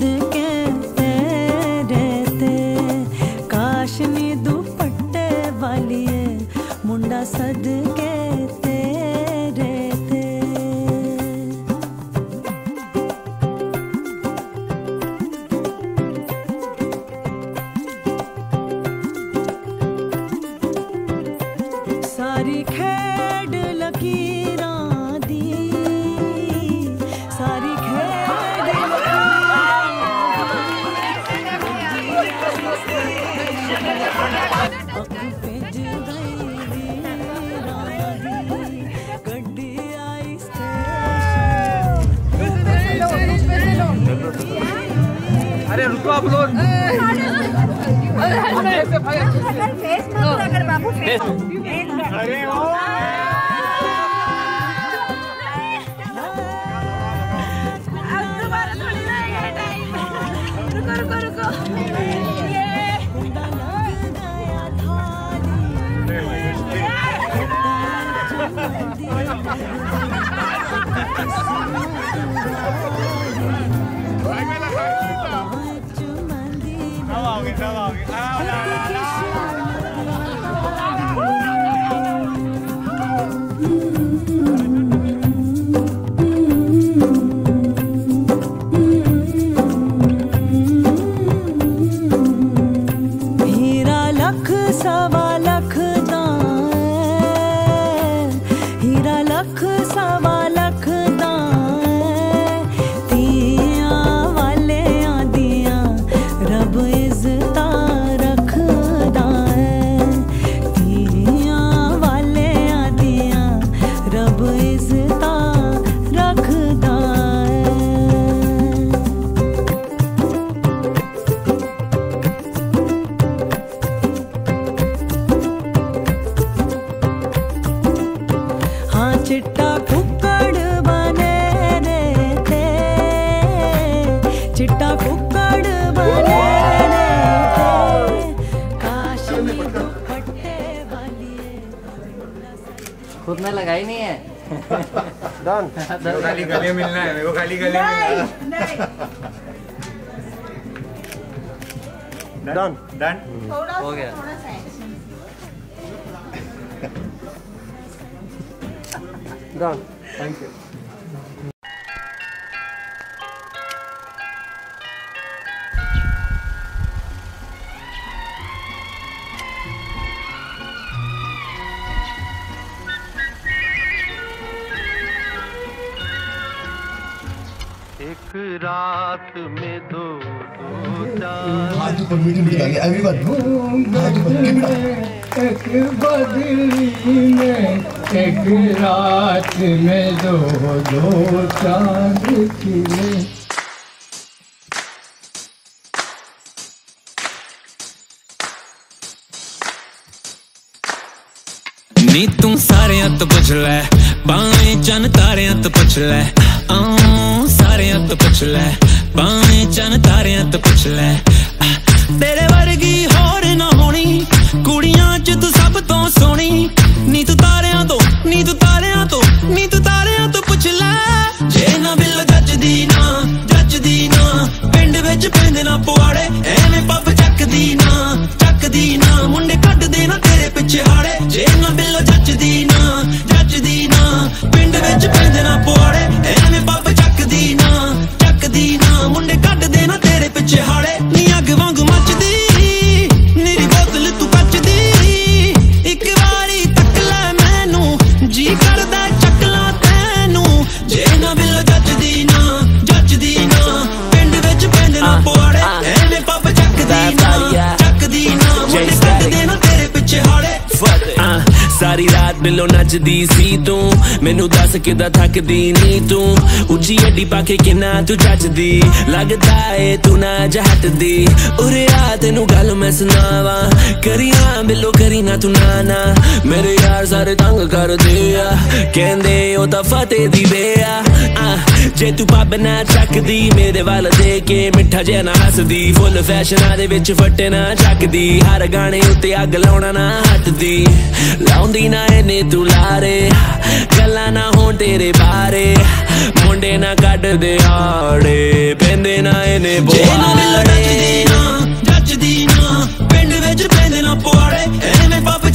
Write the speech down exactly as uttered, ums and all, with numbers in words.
सदके तेरे ते काशनी दुपट्टे वालिए मुंडा सदके तेरे ते। सारी खेड लकीरां दी सारी खेड भेज गई गड्डी आई अरे रुको आप लोग अरे हीरा लख सवा लख दा हीरा लख सवा लख दा तिया वाले आदिया रब इज्जता रखदा है तिया वाले आदिया रब इज्जता रखदा है। हाँ चिट्टा कुक्कड़ बने रे ते चिट्टा कुक्कड़ बने रे ते काशनी दुपट्टे वालिए। खुद ने लगाई नहीं है। डन खाली गले मिलना है मेरे को खाली गले मिलना है। डन डन हो गया। Done thank you. एक रात में दो दो चार हाथ ऊपर मीटिंग में आगे एवरीवन हाथ ऊपर एक बदली में एक रात में दो दो चांद खिले। नी तू सारे तो पुछ लै पाए चन तारे तो पुछ लै सारे तो पुछ लै पाए चन तारे तो पुछ लै तेरे वर्गी होर ना होनी कुड़ियां च तू सब तो सोनी नी तू तारियां तो नी तू तारियां तो नी तू तारियां तो पुछ लै जे ना बिल जचदी ना जचदी ना पिंड विच पैंदे ना पवाड़े एवें पब चकदी ना चकदी ना मुंडे कट दे ना तेरे पिछे हाड़े जे ना बिल जचदी ना जचदी ना पिंड विच पैंदे ना पवाड़े एवें पब चकदी ना चकदी ना मुंडे कट दे ना तेरे पिछे हाड़े नी अग वांगू मचदी मेरी बोतल तू कचदी एक वारी तक लै मैनू जी करदा चकला तैनू जे ना बिल जचदी ना जचदी ना पिंड विच पैंदे ना पवाड़े एवें पब चकदी ना चकदी ना मुंडे कट दे ना तेरे पिछे हाड़े। सारी रात बिलो नचदी सी तू मैनू दस किदा थकदी नी तू उची अड्डी पाके किन्ना तू जचदी लगदा ए तू ना जहटदी उरे आ तेनू गल मैं सुनावा करिया बिलो करी ना तू नाना मेरे यार सारे तंग कर दिया कहंदे ओ ता फतेह दी बेआ जे तू पब ना चकदी मेरे वाल दे के मिठा जे ना हसदी फुल फैशन दे विच फट्टे ना चकदी हर गाने उत्ते अग लाउणा ना हटदी लाउंदी ਲਾਉਂਦੀ ਨਾ ਇਹਨੇ ਤੂੰ ਲਾਰੇ ਗੱਲਾਂ ਨਾ ਹੋਣ ਤੇਰੇ ਬਾਰੇ ਮੁੰਡੇ ਨਾ ਕੱਢਦੇ ਆੜੇ ਪੈਂਦੇ ਨਾ ਇਹਨੇ ਬੋਆੜੇ ਜੱਜਦੀ ਨਾ ਜੱਜਦੀ ਨਾ ਪਿੰਡ ਵਿੱਚ ਪੈਂਦੇ ਨਾ ਪਵਾੜੇ ਐਵੇਂ ਪਾਪੇ